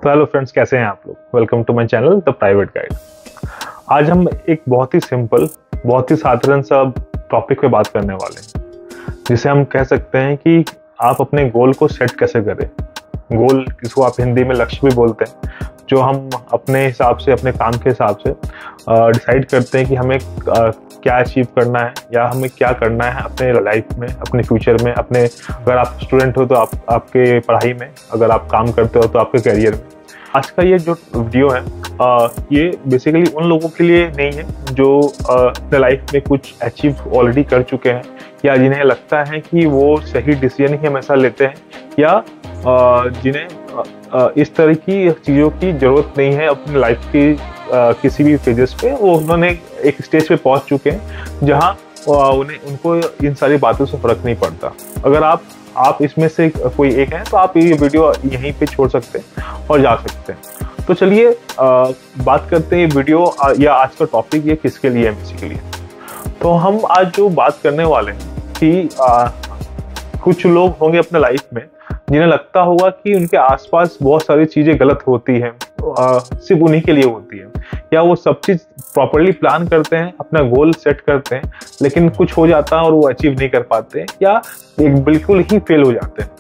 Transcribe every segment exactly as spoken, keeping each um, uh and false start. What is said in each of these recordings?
तो hello friends, कैसे हैं आप लोग। Welcome to my channel The Private Guide. आज हम एक बहुत ही सिंपल, बहुत ही साधारण सा टॉपिक पे बात करने वाले हैं, जिसे हम कह सकते हैं कि आप अपने गोल को सेट कैसे करें। गोल, इसको आप हिंदी में लक्ष्य भी बोलते हैं, जो हम अपने हिसाब से, अपने काम के हिसाब से डिसाइड करते हैं कि हमें आ, क्या अचीव करना है या हमें क्या करना है अपने लाइफ में, अपने फ्यूचर में, अपने, अगर आप स्टूडेंट हो तो आप आपके पढ़ाई में, अगर आप काम करते हो तो आपके करियर में। आज का ये जो वीडियो है आ, ये बेसिकली उन लोगों के लिए नहीं है जो अपने लाइफ में कुछ अचीव ऑलरेडी कर चुके हैं, या जिन्हें लगता है कि वो सही डिसीजन ही हमेशा लेते हैं, या आ, जिन्हें आ, इस तरह की चीज़ों की ज़रूरत नहीं है अपनी लाइफ की आ, किसी भी फेजेस पे। वो उन्होंने एक स्टेज पे पहुंच चुके हैं जहां उन्हें उनको इन सारी बातों से फर्क नहीं पड़ता। अगर आप आप इसमें से कोई एक हैं तो आप ये वीडियो यहीं पे छोड़ सकते हैं और जा सकते हैं। तो चलिए बात करते हैं वीडियो आ, या आज का टॉपिक ये किसके लिए है बेसिकली। तो हम आज जो बात करने वाले हैं कि आ, कुछ लोग होंगे अपने लाइफ में जिन्हें लगता होगा कि उनके आसपास बहुत सारी चीज़ें गलत होती हैं, सिर्फ उन्हीं के लिए होती है, या वो सब चीज़ प्रॉपरली प्लान करते हैं, अपना गोल सेट करते हैं, लेकिन कुछ हो जाता है और वो अचीव नहीं कर पाते हैं, या एक बिल्कुल ही फेल हो जाते हैं।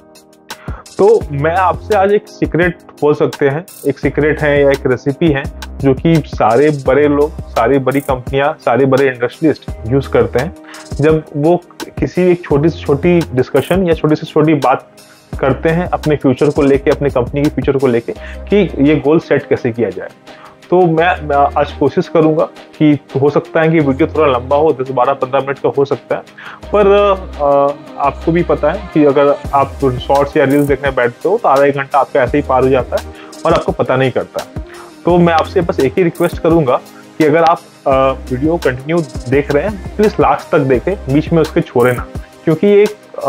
तो मैं आपसे आज एक सीक्रेट बोल सकते हैं, एक सीक्रेट है या एक रेसिपी है जो कि सारे बड़े लोग, सारी बड़ी कंपनियां, सारे बड़े इंडस्ट्रियलिस्ट यूज करते हैं जब वो किसी एक छोटी से छोटी डिस्कशन या छोटी से छोटी बात करते हैं अपने फ्यूचर को लेके, अपने कंपनी के फ्यूचर को लेके, कि ये गोल सेट कैसे किया जाए। तो मैं, मैं आज कोशिश करूंगा कि हो सकता है कि वीडियो थोड़ा लंबा हो, दस बारह पंद्रह मिनट का हो सकता है, पर आ, आपको भी पता है कि अगर आप शॉर्ट्स या रील्स देखने बैठते हो तो आधा एक घंटा आपका ऐसे ही पार हो जाता है और आपको पता नहीं करता। तो मैं आपसे बस एक ही रिक्वेस्ट करूंगा कि अगर आप आ, वीडियो कंटिन्यू देख रहे हैं, प्लीज़ लास्ट तक देखें, बीच में उसके छोड़े ना, क्योंकि ये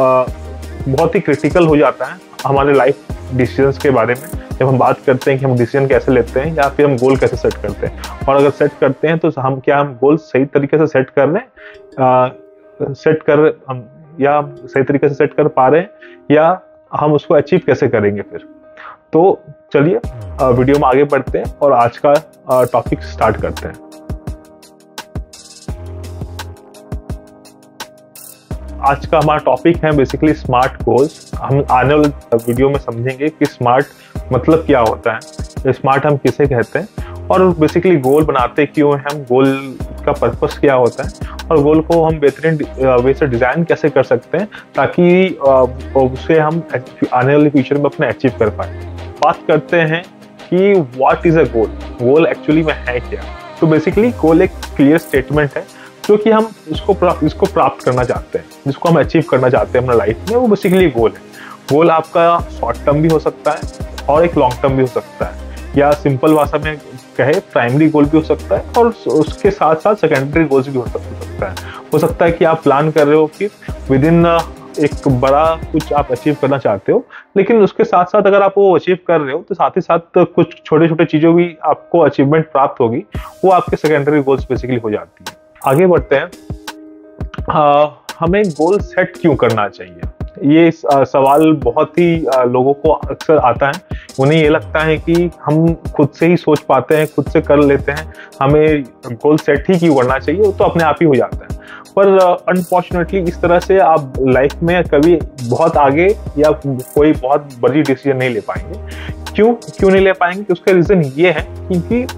बहुत ही क्रिटिकल हो जाता है हमारे लाइफ डिसीजंस के बारे में जब हम बात करते हैं कि हम डिसीजन कैसे लेते हैं या फिर हम गोल कैसे सेट करते हैं। और अगर सेट करते हैं तो हम क्या हम गोल सही तरीके से सेट कर रहे हैं, सेट कर हम या सही तरीके से सेट कर पा रहे हैं, या हम उसको अचीव कैसे करेंगे फिर। तो चलिए वीडियो में आगे बढ़ते हैं और आज का टॉपिक स्टार्ट करते हैं। आज का हमारा टॉपिक है बेसिकली स्मार्ट गोल्स। हम आने वाले वीडियो में समझेंगे कि स्मार्ट मतलब क्या होता है, स्मार्ट हम किसे कहते हैं, और बेसिकली गोल बनाते क्यों हैं हम, गोल का पर्पस क्या होता है, और गोल को हम बेहतरीन वे से डिज़ाइन कैसे कर सकते हैं ताकि उसे हम आने वाले फ्यूचर में अपने अचीव कर पाए। बात करते हैं कि what is a goal, goal actually में है क्या। तो बेसिकली गोल एक क्लियर स्टेटमेंट है जो कि हम इसको प्राप्त इसको प्राप्त करना चाहते हैं, जिसको हम अचीव करना चाहते हैं अपने लाइफ में, वो बेसिकली गोल है। गोल आपका शॉर्ट टर्म भी हो सकता है और एक लॉन्ग टर्म भी हो सकता है, या सिंपल भाषा में कहे प्राइमरी गोल भी हो सकता है और उसके साथ साथ सेकेंडरी गोल्स भी हो सकता है। हो सकता है कि आप प्लान कर रहे हो कि विद इन एक बड़ा कुछ आप अचीव करना चाहते हो, लेकिन उसके साथ साथ अगर आप वो अचीव कर रहे हो तो साथ ही साथ कुछ छोटे छोटे चीज़ों भी आपको अचीवमेंट प्राप्त होगी, वो आपके सेकेंडरी गोल्स बेसिकली हो जाती है। आगे बढ़ते हैं। आ, हमें गोल सेट क्यों करना चाहिए, ये आ, सवाल बहुत ही आ, लोगों को अक्सर आता है। उन्हें ये लगता है कि हम खुद से ही सोच पाते हैं, खुद से कर लेते हैं, हमें गोल सेट ही क्यों करना चाहिए, वो तो अपने आप ही हो जाता है। पर अनफॉर्चुनेटली इस तरह से आप लाइफ में कभी बहुत आगे या कोई बहुत बड़ी डिसीजन नहीं ले पाएंगे। क्यों क्यों नहीं ले पाएंगे? उसका रीज़न ये है क्योंकि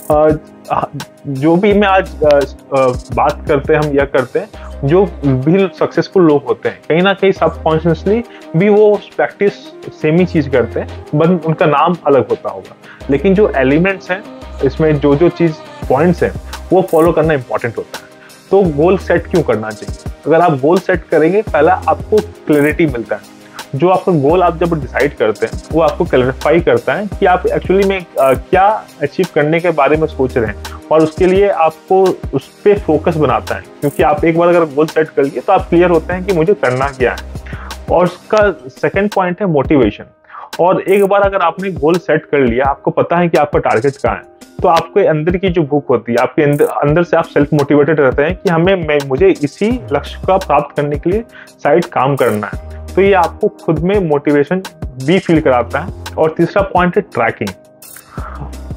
जो भी मैं आज बात करते हैं हम या करते हैं, जो भी सक्सेसफुल लोग होते हैं, कहीं ना कहीं सबकॉन्शियसली भी वो प्रैक्टिस सेम ही चीज़ करते हैं, बस उनका नाम अलग होता होगा, लेकिन जो एलिमेंट्स हैं इसमें, जो जो चीज़ पॉइंट्स हैं, वो फॉलो करना इंपॉर्टेंट होता है। तो गोल सेट क्यों करना चाहिए? अगर आप गोल सेट करेंगे, पहला आपको क्लैरिटी मिलता है। जो आपका गोल आप जब डिसाइड करते हैं वो आपको क्लैरिफाई करता है कि आप एक्चुअली में आ, क्या अचीव करने के बारे में सोच रहे हैं, और उसके लिए आपको उस पर फोकस बनाता है। क्योंकि आप एक बार अगर गोल सेट कर लिए तो आप क्लियर होते हैं कि मुझे करना क्या है। और उसका सेकंड पॉइंट है मोटिवेशन। और एक बार अगर आपने गोल सेट कर लिया, आपको पता है कि आपका टारगेट कहाँ है, तो आपके अंदर की जो भूख होती है, आपके अंदर अंदर से आप सेल्फ मोटिवेटेड रहते हैं कि हमें मैं मुझे इसी लक्ष्य का प्राप्त करने के लिए साइड काम करना है। तो ये आपको खुद में मोटिवेशन भी फील कराता है। और तीसरा पॉइंट है ट्रैकिंग।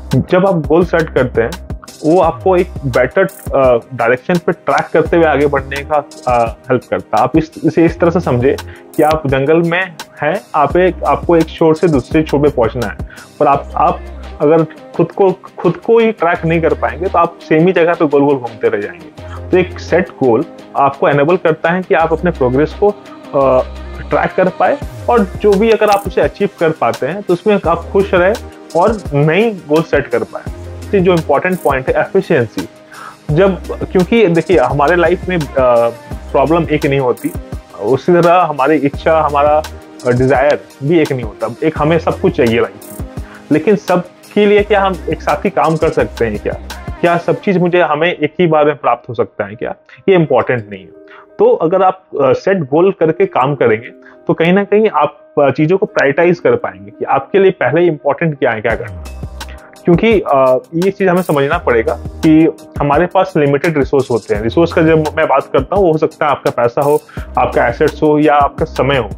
जब आप गोल सेट करते हैं वो आपको एक बेटर डायरेक्शन पे ट्रैक करते हुए आगे बढ़ने का हेल्प करता है। आप इस इसे इस तरह से समझे कि आप जंगल में हैं, आप एक आपको एक छोर से दूसरे छोर पे पहुंचना है, पर आप आप अगर खुद को खुद को ही ट्रैक नहीं कर पाएंगे तो आप सेम ही जगह पे गोल गोल घूमते रह जाएंगे। तो एक सेट गोल आपको एनेबल करता है कि आप अपने प्रोग्रेस को ट्रैक कर पाए, और जो भी अगर आप उसे अचीव कर पाते हैं तो उसमें आप खुश रहे और नई गोल सेट कर पाए। तो जो इम्पोर्टेंट पॉइंट है एफिशिएंसी, जब क्योंकि देखिए हमारे लाइफ में प्रॉब्लम एक नहीं होती, उसी तरह हमारी इच्छा, हमारा डिजायर भी एक नहीं होता। एक हमें सब कुछ चाहिए लाइफ में, लेकिन सब के लिए क्या हम एक साथ ही काम कर सकते हैं क्या? क्या सब चीज मुझे हमें एक ही बार में प्राप्त हो सकता है क्या? ये इम्पोर्टेंट नहीं है। तो अगर आप सेट गोल करके काम करेंगे तो कहीं ना कहीं आप चीजों को प्रायोरिटाइज कर पाएंगे कि आपके लिए पहले इंपॉर्टेंट क्या है, क्या करना। क्योंकि ये चीज हमें समझना पड़ेगा कि हमारे पास लिमिटेड रिसोर्स होते हैं। रिसोर्स का जब मैं बात करता हूँ, वो हो सकता है आपका पैसा हो, आपका एसेट्स हो, या आपका समय हो,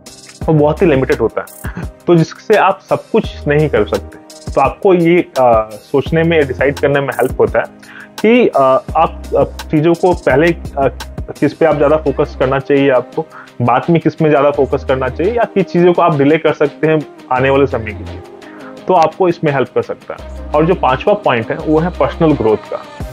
वो बहुत ही लिमिटेड होता है, तो जिससे आप सब कुछ नहीं कर सकते। तो आपको ये आ, सोचने में, डिसाइड करने में हेल्प होता है कि आ, आप चीज़ों को पहले आ, किस पे आप ज़्यादा फोकस करना चाहिए, आपको बाद में किस में ज़्यादा फोकस करना चाहिए, या किस चीज़ों को आप डिले कर सकते हैं आने वाले समय के लिए। तो आपको इसमें हेल्प कर सकता है। और जो पांचवा पॉइंट है वो है पर्सनल ग्रोथ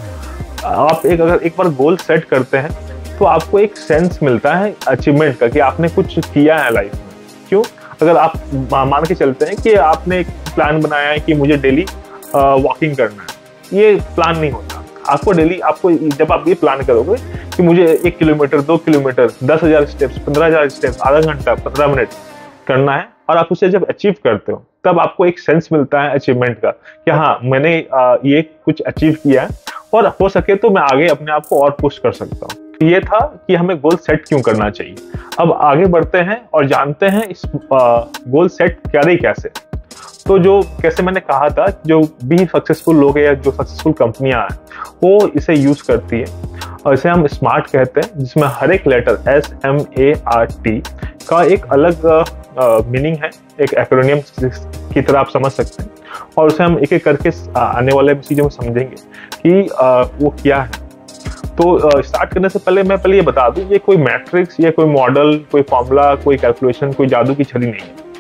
का। आप एक अगर एक बार गोल सेट करते हैं तो आपको एक सेंस मिलता है अचीवमेंट का कि आपने कुछ किया है लाइफ में। क्यों? अगर आप मान के चलते हैं कि आपने एक प्लान बनाया है कि मुझे डेली वॉकिंग करना है, ये प्लान नहीं होता। आपको डेली आपको जब आप ये प्लान करोगे कि मुझे एक किलोमीटर, दो किलोमीटर, दस हजार स्टेप्स, पंद्रह हजार स्टेप्स, आधा घंटा, पंद्रह मिनट करना है, और आप उसे जब अचीव करते हो तब आपको एक सेंस मिलता है अचीवमेंट का कि हाँ मैंने ये कुछ अचीव किया है, और हो सके तो मैं आगे अपने आप को और पुश कर सकता हूँ। ये था कि हमें गोल सेट क्यों करना चाहिए। अब आगे बढ़ते हैं और जानते हैं इस गोल सेट करे कैसे। तो जो कैसे मैंने कहा था, जो भी सक्सेसफुल लोग हैं या जो सक्सेसफुल कंपनियां हैं वो इसे यूज करती है, और इसे हम स्मार्ट कहते हैं, जिसमें हर एक letter S M A R T का एक अलग मीनिंग uh, है, एक एक्रोनियम की तरह आप समझ सकते हैं। और उसे हम एक एक करके आने वाले चीजों में समझेंगे कि uh, वो क्या है। तो स्टार्ट uh, करने से पहले मैं पहले ये बता दूं, ये कोई मैट्रिक्स या कोई मॉडल, कोई फॉर्मूला, कोई कैलकुलेशन, कोई जादू की छड़ी नहीं है।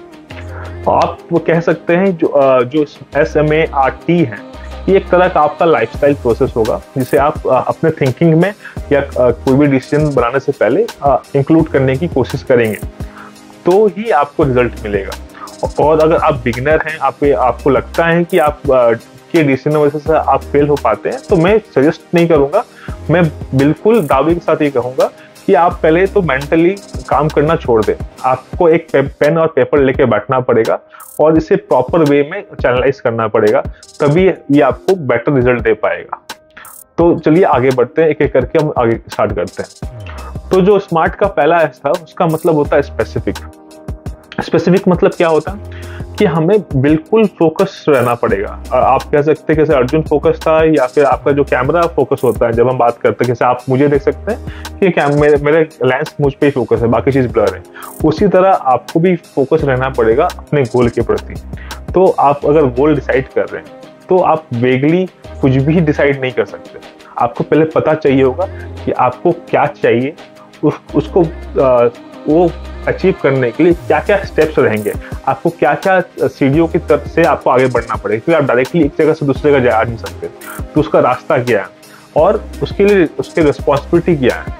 आप वो कह सकते हैं जो uh, जो S M A R T है, ये एक तरह का आपका लाइफस्टाइल प्रोसेस होगा, जिसे आप uh, अपने थिंकिंग में या uh, कोई भी डिसीजन बनाने से पहले इंक्लूड uh, करने की कोशिश करेंगे, तो ही आपको रिजल्ट मिलेगा। और अगर आप बिगिनर हैं, आप आपको लगता है कि आप uh, के डिसीजन वजह से आप फेल हो पाते हैं, तो मैं सजेस्ट नहीं करूंगा। मैं बिल्कुल दावे के साथ ये कहूंगा कि आप पहले तो मेंटली काम करना छोड़ दें। आपको एक पेन और पेपर लेके बैठना पड़ेगा और इसे प्रॉपर वे में चैनलाइज करना पड़ेगा, तभी ये आपको बेटर रिजल्ट दे पाएगा। तो चलिए आगे बढ़ते हैं, एक एक करके हम आगे स्टार्ट करते हैं। तो जो स्मार्ट का पहला एस था, उसका मतलब होता है स्पेसिफिक। स्पेसिफिक मतलब क्या होता है कि हमें बिल्कुल फोकस रहना पड़ेगा। आप कह सकते हैं जैसे अर्जुन फोकस था, या फिर आपका जो कैमरा फोकस होता है जब हम बात करते हैं, जैसे आप मुझे देख सकते हैं कि मेरे मेरे लेंस मुझ पे ही फोकस है, बाकी चीज ब्लर है। उसी तरह आपको भी फोकस रहना पड़ेगा अपने गोल के प्रति। तो आप अगर गोल डिसाइड कर रहे हैं तो आप वेगली कुछ भी डिसाइड नहीं कर सकते। आपको पहले पता चाहिए होगा कि आपको क्या चाहिए, उस, उसको आ, वो अचीव करने के लिए क्या क्या स्टेप्स रहेंगे, आपको क्या क्या सीढ़ियों की तरफ से आपको आगे बढ़ना पड़ेगा, क्योंकि आप डायरेक्टली एक जगह से दूसरे जगह जा नहीं सकते। तो उसका रास्ता क्या है और उसके लिए उसकी रिस्पॉन्सिबिलिटी क्या है,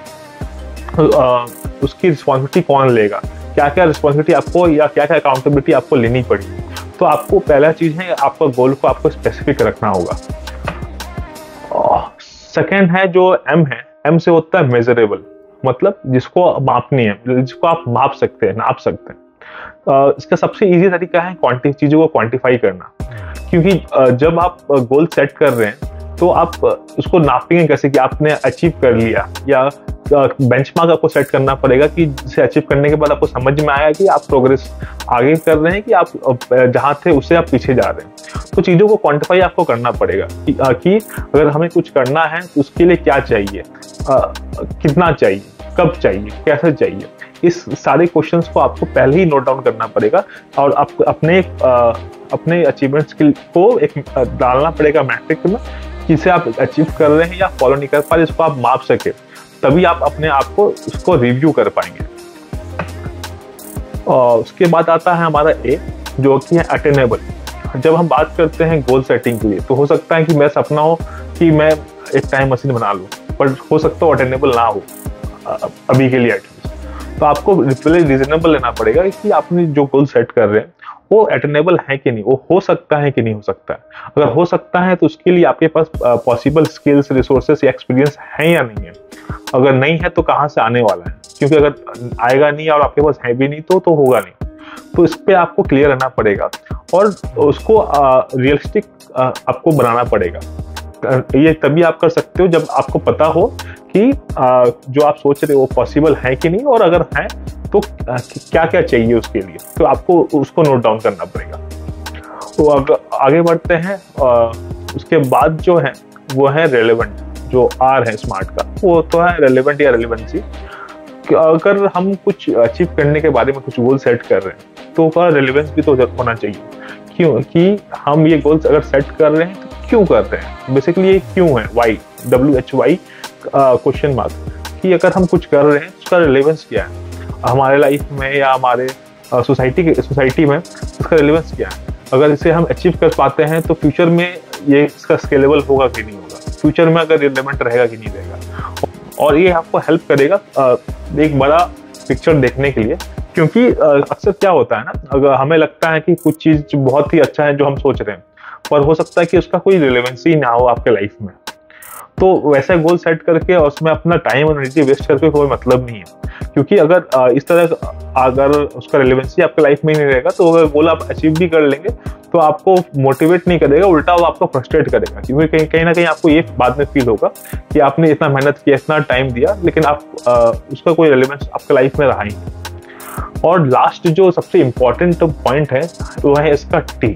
आ, उसकी रिस्पॉन्सिबिलिटी कौन लेगा, क्या क्या रिस्पॉन्सिबिलिटी आपको या क्या क्या अकाउंटेबिलिटी आपको लेनी पड़ेगी। तो आपको पहला चीज है आपका गोल को आपको स्पेसिफिक रखना होगा। सेकेंड है जो एम है, एम से होता है मेजरेबल, मतलब जिसको मापनी है, जिसको आप माप सकते हैं, नाप सकते हैं। इसका सबसे इजी तरीका है क्वांटिटी चीजों को क्वांटिफाई करना, क्योंकि जब आप गोल सेट कर रहे हैं तो आप उसको नापेंगे कैसे कि आपने अचीव कर लिया, या बेंचमार्क आपको सेट करना पड़ेगा कि जिसे अचीव करने के बाद आपको समझ में आया कि आप प्रोग्रेस आगे कर रहे हैं कि आप जहां थे उससे आप पीछे जा रहे हैं। तो चीजों को क्वांटिफाई आपको करना पड़ेगा कि, कि अगर हमें कुछ करना है तो उसके लिए क्या चाहिए, आ, कितना चाहिए, कब चाहिए, कैसे चाहिए, इस सारे क्वेश्चंस को आपको पहले ही नोट डाउन करना पड़ेगा और आप अपने आ, अपने अचीवमेंट्स को एक डालना पड़ेगा मैट्रिक में, जिसे आप अचीव कर रहे हैं या फॉलो नहीं कर पा रहे, इसको आप माप सके, तभी आप अपने आप को उसको रिव्यू कर पाएंगे। और उसके बाद आता है हमारा ए, जो कि है अटेनेबल। जब हम बात करते हैं गोल सेटिंग के लिए, तो हो सकता है कि मेरा सपना हो कि मैं एक टाइम मशीन बना लूँ, पर हो सकता है अटेनेबल ना हो अभी के लिए एटलीस्ट। तो आपको पहले रीजनेबल लेना पड़ेगा कि आपने जो गोल सेट कर रहे हैं वो अटेनेबल है कि नहीं, वो हो सकता है कि नहीं हो सकता है। अगर हो सकता है तो उसके लिए आपके पास पॉसिबल स्किल्स, रिसोर्सेस या एक्सपीरियंस है या नहीं है। अगर नहीं है तो कहाँ से आने वाला है, क्योंकि अगर आएगा नहीं और आपके पास है भी नहीं तो तो होगा नहीं। तो इस पे आपको क्लियर रहना पड़ेगा और उसको रियलिस्टिक आपको बनाना पड़ेगा। ये तभी आप कर सकते हो जब आपको पता हो कि आ, जो आप सोच रहे हो वो पॉसिबल है कि नहीं, और अगर है तो क्या क्या चाहिए उसके लिए, तो आपको उसको नोट डाउन करना पड़ेगा। तो अगर आगे बढ़ते हैं, आ, उसके बाद जो है वो है रेलेवेंट। जो आर है स्मार्ट का, वो तो है रेलेवेंट या रेलेवेंसी। अगर हम कुछ अचीव करने के बारे में कुछ गोल सेट कर रहे हैं तो उसका रेलेवेंस भी तो होना चाहिए। क्यों कि हम ये गोल्स अगर सेट कर रहे हैं तो क्यों कर रहे हैं, बेसिकली ये क्यों है, why, W H Y question mark, कि अगर हम कुछ कर रहे हैं उसका रिलेवेंस क्या है हमारे लाइफ में या हमारे सोसाइटी के सोसाइटी में, इसका रिलेवेंस क्या है। अगर इसे हम अचीव कर पाते हैं तो फ्यूचर में ये इसका स्केलेबल होगा कि नहीं होगा, फ्यूचर में अगर रिलेवेंट रहेगा कि नहीं रहेगा। और ये आपको हेल्प करेगा एक बड़ा पिक्चर देखने के लिए, क्योंकि अक्सर क्या होता है ना, अगर हमें लगता है कि कुछ चीज़ बहुत ही अच्छा है जो हम सोच रहे हैं, पर हो सकता है कि उसका कोई रिलेवेंसी ना हो आपके लाइफ में। तो वैसे गोल सेट करके और उसमें अपना टाइम और एनर्जी वेस्ट करके कोई मतलब नहीं है, क्योंकि अगर इस तरह अगर उसका रिलेवेंसी आपके लाइफ में ही नहीं रहेगा तो अगर गोल आप अचीव भी कर लेंगे तो आपको मोटिवेट नहीं करेगा, उल्टा वो आपको फ्रस्ट्रेट करेगा, क्योंकि कहीं कहीं ना कहीं आपको ये बाद में फील होगा कि आपने इतना मेहनत किया, इतना टाइम दिया, लेकिन आप आ, उसका कोई रिलेवेंस आपके लाइफ में रहा ही नहीं। और लास्ट जो सबसे इम्पोर्टेंट पॉइंट है वो है इसका टी।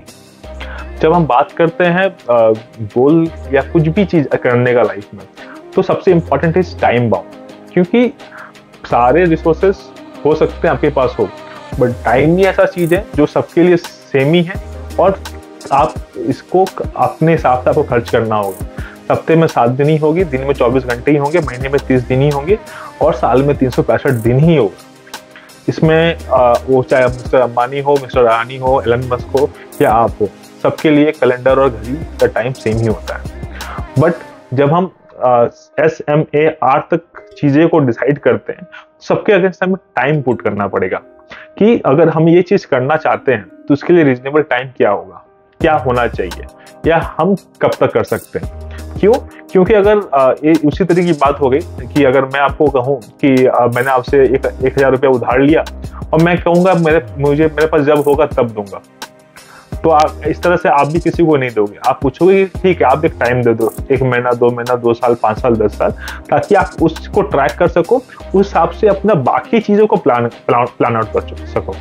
जब हम बात करते हैं गोल या कुछ भी चीज करने का लाइफ में, तो सबसे इम्पोर्टेंट है टाइम बाउंड, क्योंकि सारे रिसोर्सेस हो सकते हैं आपके पास हो, बट टाइम ही ऐसा चीज है जो सबके लिए सेम ही है और आप इसको अपने हिसाब से आपको खर्च करना होगा। हफ्ते में सात दिन ही होगी, दिन में चौबीस घंटे ही होंगे, महीने में तीस दिन ही होंगे और साल में तीन सौ पैंसठ दिन ही होगा। इसमें आ, वो चाहे मिस्टर अंबानी हो, मिस्टर रानी हो, एलन मस्क हो या आप हो, सबके लिए कैलेंडर और घड़ी का टाइम सेम ही होता है। बट जब हम एस एम ए आर तक चीजें को डिसाइड करते हैं, सबके अगेंस्ट हमें टाइम पुट करना पड़ेगा कि अगर हम ये चीज करना चाहते हैं तो उसके लिए रीजनेबल टाइम क्या होगा, क्या होना चाहिए, या हम कब तक कर सकते हैं। क्यों? क्योंकि अगर ये उसी तरह की बात हो गई कि अगर मैं आपको कहूँ कि मैंने आपसे एक एक हजार रुपया उधार लिया और मैं कहूँगा मेरे मुझे मेरे पास जब होगा तब दूंगा, तो आप इस तरह से आप भी किसी को नहीं दोगे। आप पूछोगे ठीक है आप एक टाइम दे दो, एक महीना, दो महीना, दो साल, पाँच साल, दस साल, ताकि आप उसको ट्रैक कर सको, उस हिसाब से अपना बाकी चीजों को प्लान प्लान आउट कर सको।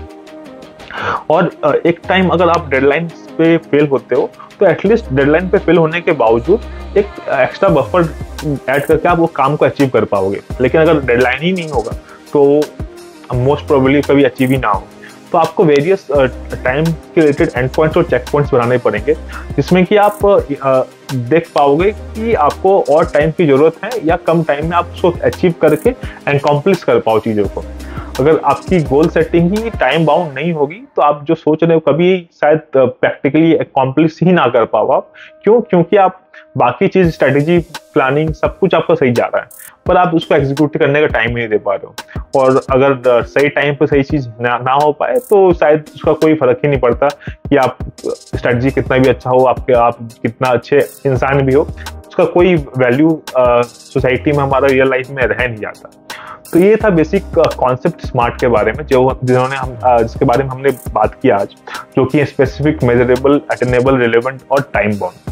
और एक टाइम अगर आप डेडलाइन पे फेल होते हो तो एटलीस्ट डेडलाइन पे फेल होने के बावजूद एक एक्स्ट्रा बफर ऐड करके आप वो काम को अचीव कर पाओगे। लेकिन अगर डेडलाइन ही नहीं होगा तो मोस्ट प्रोबेबली कभी अचीव ही ना हो। तो आपको वेरियस टाइम के रिलेटेड एंड पॉइंट्स और चेक पॉइंट्स बनाने पड़ेंगे, जिसमें कि आप uh, देख पाओगे कि आपको और टाइम की जरूरत है या कम टाइम में आप उसको अचीव करके अकम्प्लिश कर पाओ चीज़ों को। अगर आपकी गोल सेटिंग ही टाइम बाउंड नहीं होगी तो आप जो सोच रहे हो कभी शायद प्रैक्टिकली अकम्प्लिश ही ना कर पाओ आप। क्यों? क्योंकि आप बाकी चीज, स्ट्रेटेजी, प्लानिंग, सब कुछ आपका सही जा रहा है, पर आप उसको एग्जीक्यूट करने का टाइम नहीं दे पा रहे हो। और अगर सही टाइम पर सही चीज ना, ना हो पाए तो शायद उसका कोई फर्क ही नहीं पड़ता कि आप स्ट्रेटेजी कितना भी अच्छा हो, आपके आप कितना अच्छे इंसान भी हो, उसका कोई वैल्यू सोसाइटी में, हमारा रियल लाइफ में रह नहीं जाता। तो ये था बेसिक कॉन्सेप्ट स्मार्ट के बारे में, जो जिन्होंने हम जिसके बारे में हमने बात की आज, जो कि स्पेसिफिक, मेजरेबल, अटेनेबल, रिलेवेंट और टाइम बाउंड।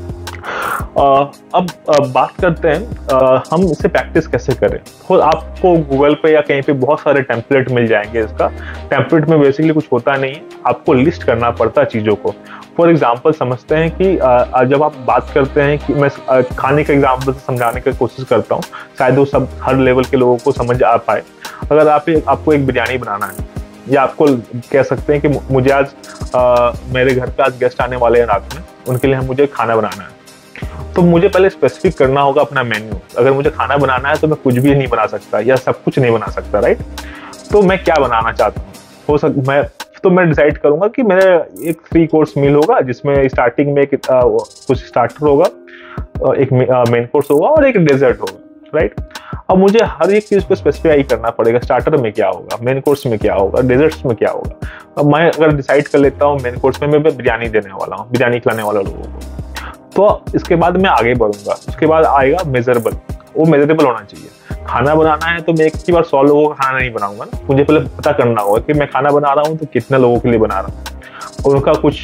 अब बात करते हैं हम इसे प्रैक्टिस कैसे करें। तो आपको गूगल पे या कहीं पे बहुत सारे टेम्पलेट मिल जाएंगे। इसका टेम्पलेट में बेसिकली कुछ होता नहीं है, आपको लिस्ट करना पड़ता है चीज़ों को। फॉर एग्जाम्पल समझते हैं कि जब आप बात करते हैं कि मैं खाने के एग्जाम्पल से समझाने की कोशिश करता हूँ, शायद वो सब हर लेवल के लोगों को समझ आ पाए। अगर आप एक, आपको एक बिरयानी बनाना है, या आपको कह सकते हैं कि मुझे आज आ, मेरे घर पे आज गेस्ट आने वाले हैं रात में, उनके लिए मुझे खाना बनाना है, तो मुझे पहले स्पेसिफिक करना होगा अपना मेन्यू। अगर मुझे खाना बनाना है तो मैं कुछ भी नहीं बना सकता या सब कुछ नहीं बना सकता, राइट। तो मैं क्या बनाना चाहता हूँ, हो सक मैं तो मैं डिसाइड करूंगा कि मेरा एक थ्री कोर्स मील होगा, जिसमें स्टार्टिंग में एक आ, कुछ स्टार्टर होगा, एक मेन कोर्स होगा और एक डेजर्ट होगा, राइट। अब मुझे हर एक चीज को स्पेसिफाई करना पड़ेगा, स्टार्टर में क्या होगा, मेन कोर्स में क्या होगा, डेजर्ट्स में क्या होगा। अब मैं अगर डिसाइड कर लेता हूँ मेन कोर्स में मैं बिरयानी देने वाला हूँ, बिरयानी खिलाने वाला लोगों को, तो इसके बाद मैं आगे बढ़ूंगा। उसके बाद आएगा मेजरेबल, वो मेजरेबल होना चाहिए। खाना बनाना है तो मैं एक ही बार सौ लोगों का खाना नहीं बनाऊंगा ना, मुझे पहले पता करना होगा कि मैं खाना बना रहा हूँ तो कितने लोगों के लिए बना रहा हूँ, उनका कुछ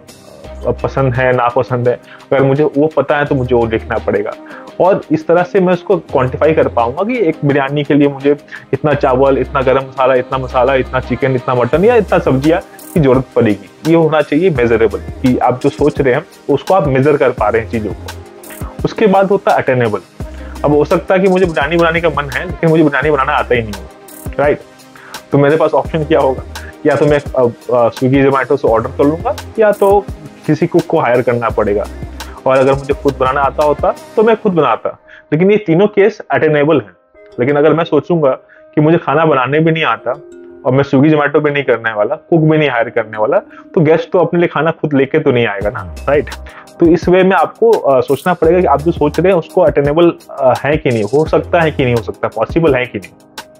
पसंद है ना पसंद है, अगर मुझे वो पता है तो मुझे वो देखना पड़ेगा। और इस तरह से मैं उसको क्वांटिफाई कर पाऊंगा कि एक बिरयानी के लिए मुझे इतना चावल, इतना गरम मसाला, इतना मसाला, इतना चिकन, इतना मटन या इतना सब्जियां की जरूरत पड़ेगी। ये होना चाहिए मेजरेबल, कि आप जो सोच रहे हैं उसको आप मेजर कर पा रहे हैं चीजों को। उसके बाद होता है अटेनेबल। अब हो सकता है कि मुझे बिरयानी बनाने का मन है लेकिन मुझे बिरयानी बनाना आता ही नहीं हो, राइट। तो मेरे पास ऑप्शन क्या होगा, या तो मैं स्विगी जोमेटो से ऑर्डर कर लूंगा या तो किसी कुक को हायर करना पड़ेगा। और अगर मुझे खुद बनाना आता होता तो मैं खुद बनाता। लेकिन ये तीनों केस अटेनेबल हैं। लेकिन अगर मैं सोचूंगा कि मुझे खाना बनाने भी नहीं आता और मैं स्विगी जोमेटो भी नहीं करने वाला, कुक भी नहीं हायर करने वाला, तो गेस्ट तो अपने लिए खाना खुद लेके तो नहीं आएगा ना, राइट। तो इस वे में आपको आ, सोचना पड़ेगा कि आप जो सोच रहे हैं उसको अटेनेबल है कि नहीं, हो सकता है कि नहीं हो सकता, पॉसिबल है कि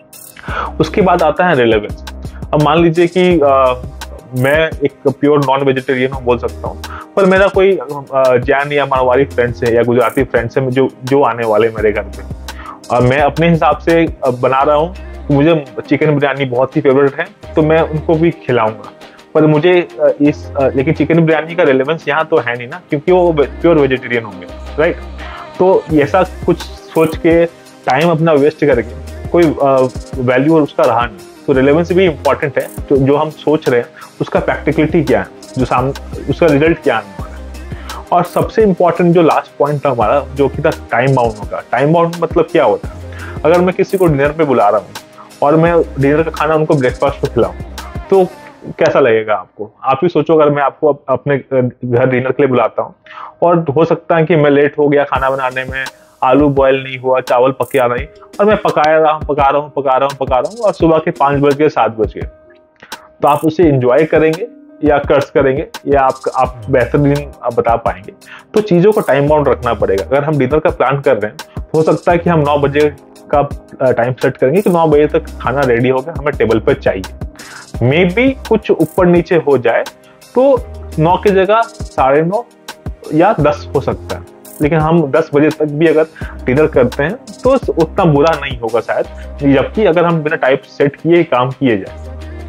नहीं। उसके बाद आता है रिलेवेंस। अब मान लीजिए कि आ, मैं एक प्योर नॉन वेजिटेरियन हूँ बोल सकता हूँ, पर मेरा कोई जैन या मारवाड़ी फ्रेंड्स है या गुजराती फ्रेंड्स है जो जो आने वाले मेरे घर पे, और मैं अपने हिसाब से बना रहा हूँ, मुझे चिकन बिरयानी बहुत ही फेवरेट है तो मैं उनको भी खिलाऊंगा। पर मुझे इस लेकिन चिकन बिरयानी का रिलेवेंस यहाँ तो है नहीं ना, क्योंकि वो प्योर वेजिटेरियन होंगे, राइट। तो ऐसा कुछ सोच के टाइम अपना वेस्ट करके कोई वैल्यू उसका रहा नहीं। तो रिलेवेंस भी इंपॉर्टेंट है, तो जो हम सोच रहे हैं उसका प्रैक्टिकलिटी क्या है, जो सामने उसका रिजल्ट क्या आने वाला है। और सबसे इंपॉर्टेंट जो लास्ट पॉइंट था हमारा, जो कि था टाइम बाउंड होगा। टाइम बाउंड मतलब क्या होता है, अगर मैं किसी को डिनर पे बुला रहा हूँ और मैं डिनर का खाना उनको ब्रेकफास्ट पे खिलाऊं तो कैसा लगेगा आपको। आप ही सोचो, अगर मैं आपको अपने घर डिनर के लिए बुलाता हूँ और हो सकता है कि मैं लेट हो गया खाना बनाने में, आलू बॉयल नहीं हुआ, चावल पके आ रही, और मैं पकाया रहा हूँ पका रहा हूँ पका रहा हूँ पका रहा हूँ और सुबह के पाँच बज गए सात बज गए, तो आप उसे एंजॉय करेंगे या कर्स करेंगे या आप आप बेहतरीन बता पाएंगे। तो चीज़ों को टाइम बाउंड रखना पड़ेगा। अगर हम डिनर का प्लान कर रहे हैं तो हो सकता है कि हम नौ बजे का टाइम सेट करेंगे कि नौ बजे तक खाना रेडी हो गया, हमें टेबल पर चाहिए। मे बी कुछ ऊपर नीचे हो जाए तो नौ की जगह साढ़े नौ या दस हो सकता है, लेकिन हम दस बजे तक भी अगर डिनर करते हैं तो उतना बुरा नहीं होगा शायद, जबकि अगर हम बिना टाइप सेट किए काम किए जाए।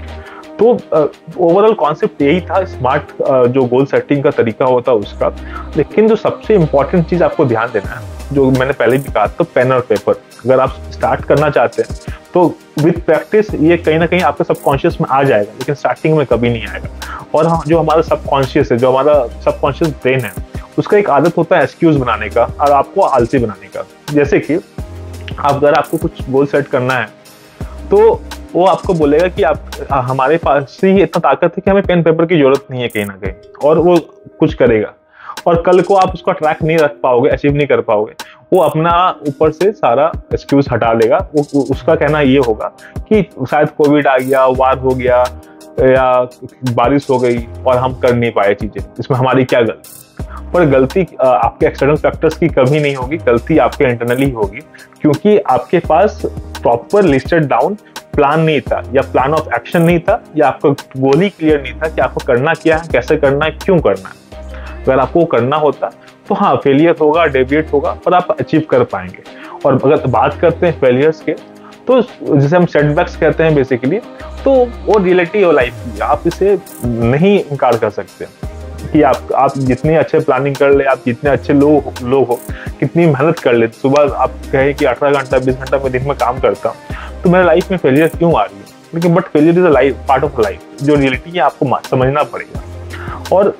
तो ओवरऑल कॉन्सेप्ट यही था, स्मार्ट uh, जो गोल सेटिंग का तरीका होता है उसका। लेकिन जो सबसे इंपॉर्टेंट चीज आपको ध्यान देना है, जो मैंने पहले भी कहा, तो पेन और पेपर। अगर आप स्टार्ट करना चाहते हैं तो विद प्रैक्टिस ये कहीं ना कहीं आपके सबकॉन्शियस में आ जाएगा, लेकिन स्टार्टिंग में कभी नहीं आएगा। और हम जो हमारा सबकॉन्शियस है, जो हमारा सबकॉन्शियस ब्रेन है, उसका एक आदत होता है एक्सक्यूज बनाने का और आपको आलसी बनाने का। जैसे कि आप अगर आपको कुछ गोल सेट करना है तो वो आपको बोलेगा कि आप हमारे पास ही इतना ताकत है कि हमें पेन पेपर की जरूरत नहीं है कहीं ना कहीं, और वो कुछ करेगा और कल को आप उसका ट्रैक नहीं रख पाओगे, अचीव नहीं कर पाओगे। वो अपना ऊपर से सारा एक्सक्यूज हटा देगा। वो उसका कहना ये होगा कि शायद कोविड आ गया, वार हो गया या बारिश हो गई और हम कर नहीं पाए चीजें, इसमें हमारी क्या गलती। पर गलती आपके एक्सटर्नल फैक्टर्स की कभी नहीं होगी, गलती आपके इंटरनली होगी, क्योंकि आपके पास प्रॉपर लिस्टेड डाउन प्लान नहीं था या प्लान ऑफ एक्शन नहीं था, या आपका गोल ही क्लियर नहीं था कि आपको करना क्या है, कैसे करना है, क्यों करना है। अगर आपको करना होता तो हाँ, फेलियर होगा, डेविएट होगा, पर आप अचीव कर पाएंगे। और अगर बात करते हैं फेलियर्स के, तो जिसे हम सेटबैक्स कहते हैं बेसिकली, तो वो रियलिटी है लाइफ की, आप इसे नहीं इनकार कर सकते कि आप आप जितनी अच्छे प्लानिंग कर ले, आप जितने अच्छे लोग लोग हो, कितनी मेहनत कर ले, सुबह आप कहें कि अठारह घंटा बीस घंटा मैं दिन में काम करता हूँ, तो मेरे लाइफ में फेलियर क्यों आ रही है। लेकिन but failure is a life, part of life, जो रियलिटी है आपको समझना पड़ेगा। और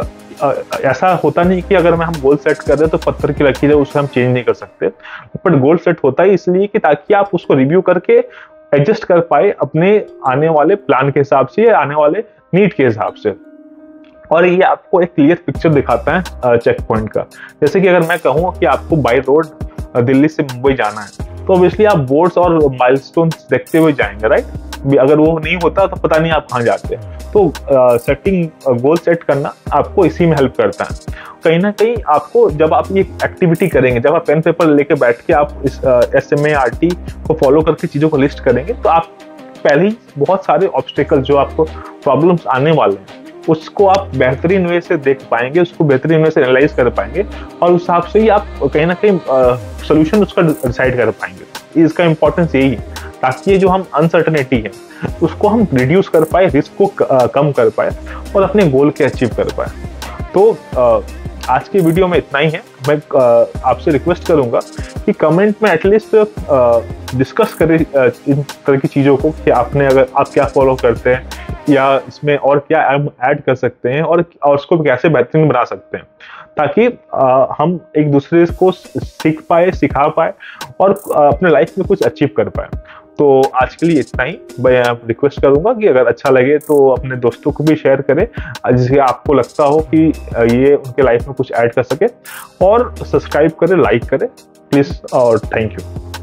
ऐसा होता नहीं कि अगर मैं हम गोल सेट कर रहे हैं तो पत्थर की लकीर है, उसे हम चेंज नहीं कर सकते, बट गोल सेट होता है इसलिए कि ताकि आप उसको रिव्यू करके एडजस्ट कर पाए अपने आने वाले प्लान के हिसाब से या आने वाले नीड के हिसाब से। और ये आपको एक क्लियर पिक्चर दिखाता है चेक पॉइंट का। जैसे कि अगर मैं कहूँ कि आपको बाय रोड दिल्ली से मुंबई जाना है, तो ऑब्वियसली आप बोर्ड्स और माइलस्टोन्स देखते हुए जाएंगे, राइट। अगर वो नहीं होता तो पता नहीं आप कहाँ जाते हैं। तो सेटिंग गोल सेट करना आपको इसी में हेल्प करता है। कहीं ना कहीं आपको जब आप ये एक्टिविटी करेंगे, जब आप पेन पेपर लेके बैठ के आप इस S M A R T को फॉलो करके चीज़ों को लिस्ट करेंगे, तो आप पहले ही बहुत सारे ऑब्स्टेकल जो आपको प्रॉब्लम्स आने वाले हैं उसको आप बेहतरीन वे से देख पाएंगे, उसको बेहतरीन वे से एनालाइज कर पाएंगे और उस हिसाब से ही आप कहीं ना कहीं सोल्यूशन उसका डिसाइड कर पाएंगे। इसका इंपॉर्टेंस यही है, ताकि ये जो हम अनसर्टनिटी है उसको हम रिड्यूस कर पाए, रिस्क को कम कर पाए और अपने गोल के अचीव कर पाए। तो आज की वीडियो में इतना ही है। मैं आपसे रिक्वेस्ट करूंगा कि कमेंट में एटलीस्ट डिस्कस करें इन तरह की चीज़ों को, कि आपने अगर आप क्या फॉलो करते हैं या इसमें और क्या ऐड कर सकते हैं और, और उसको कैसे बेहतरीन बना सकते हैं, ताकि आ, हम एक दूसरे को सीख पाए, सिखा पाए और आ, अपने लाइफ में कुछ अचीव कर पाए। तो आज के लिए इतना ही। मैं रिक्वेस्ट करूंगा कि अगर अच्छा लगे तो अपने दोस्तों को भी शेयर करें, जिससे आपको लगता हो कि ये उनके लाइफ में कुछ ऐड कर सके, और सब्सक्राइब करें, लाइक करें प्लीज़, और थैंक यू।